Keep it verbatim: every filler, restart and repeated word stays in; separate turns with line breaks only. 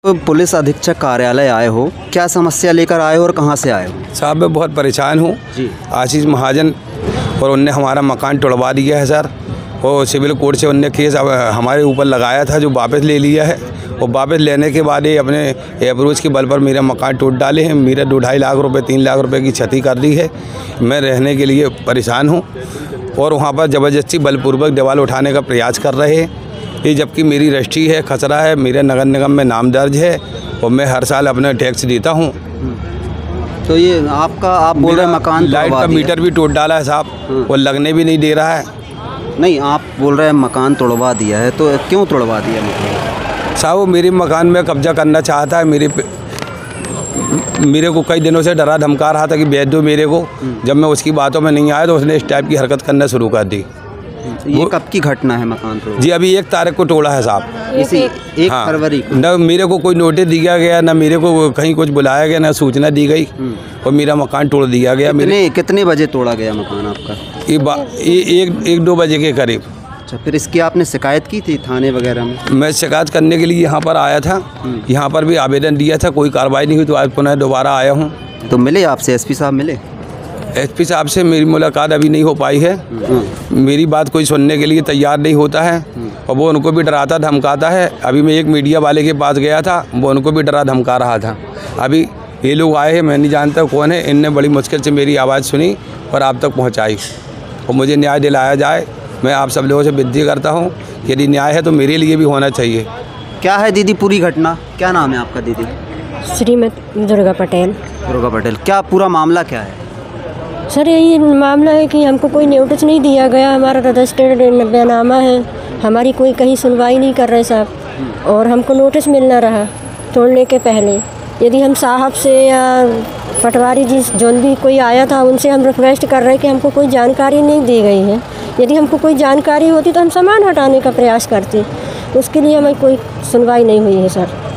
तो पुलिस अधीक्षक कार्यालय आए हो, क्या समस्या लेकर आए हो और कहां से आए हो?
साहब मैं बहुत परेशान हूं
जी।
आशीष महाजन और उनने हमारा मकान तोड़वा दिया है सर, और सिविल कोर्ट से उनने केस हमारे ऊपर लगाया था जो वापस ले लिया है, और वापस लेने के बाद ये अपने एप्रोच के बल पर मेरा मकान तोड़ डाले हैं। मेरा दो ढाई लाख रुपए तीन लाख रुपए की क्षति कर दी है। मैं रहने के लिए परेशान हूँ और वहाँ पर ज़बरदस्ती बलपूर्वक दीवार उठाने का प्रयास कर रहे हैं। ये जबकि मेरी रजिस्ट्री है, खसरा है, मेरे नगर निगम में नाम दर्ज है और मैं हर साल अपना टैक्स देता हूँ।
तो ये आपका आप बोल रहे हैं मकान
लाइट का मीटर भी तोड़ डाला है साहब, वो लगने भी नहीं दे रहा है।
नहीं, आप बोल रहे हैं मकान तोड़वा दिया है, तो क्यों तोड़वा दिया मकान?
साहब वो मेरे मकान में कब्जा करना चाहता है। मेरे मेरे को कई दिनों से डरा धमका रहा था कि बेच दो मेरे को। जब मैं उसकी बातों में नहीं आया तो उसने इस टाइप की हरकत करना शुरू कर दी।
ये कब की घटना है मकान तोड़?
जी अभी एक तारीख को तोड़ा है साहब,
इसी एक
हाँ।
फरवरी को।
न मेरे को कोई नोटिस दिया गया, ना मेरे को कहीं कुछ बुलाया गया, ना सूचना दी गई और मेरा मकान तोड़ दिया गया।
कितने कितने बजे तोड़ा गया मकान आपका?
ये बा ये एक एक दो बजे के करीब।
अच्छा, फिर इसकी आपने शिकायत की थी थाने वगैरह में?
मैं शिकायत करने के लिए यहाँ पर आया था, यहाँ पर भी आवेदन दिया था, कोई कार्रवाई नहीं हुई, तो आज पुनः दोबारा आया हूँ।
तो मिले आपसे एसपी साहब मिले?
एसपी साहब से मेरी मुलाकात अभी नहीं हो पाई है। मेरी बात कोई सुनने के लिए तैयार नहीं होता है और वो उनको भी डराता धमकाता है। अभी मैं एक मीडिया वाले के पास गया था, वो उनको भी डरा धमका रहा था। अभी ये लोग आए हैं, मैं नहीं जानता कौन है, इनने बड़ी मुश्किल से मेरी आवाज़ सुनी और आप तक पहुँचाई और मुझे न्याय दिलाया जाए। मैं आप सब लोगों से विनती करता हूँ, यदि न्याय है तो मेरे लिए भी होना चाहिए।
क्या है दीदी पूरी घटना? क्या नाम है आपका दीदी?
श्रीमती दुर्गा पटेल।
दुर्गा पटेल, क्या पूरा मामला क्या है?
सर यही मामला है कि हमको कोई नोटिस नहीं दिया गया, हमारा रजिस्टर्ड बैनामा है, हमारी कोई कहीं सुनवाई नहीं कर रहे साहब, और हमको नोटिस मिलना रहा तोड़ने के पहले। यदि हम साहब से या पटवारी जी जो भी कोई आया था उनसे हम रिक्वेस्ट कर रहे हैं कि हमको कोई जानकारी नहीं दी गई है। यदि हमको कोई जानकारी होती तो हम सामान हटाने का प्रयास करते, उसके लिए हमें कोई सुनवाई नहीं हुई है सर।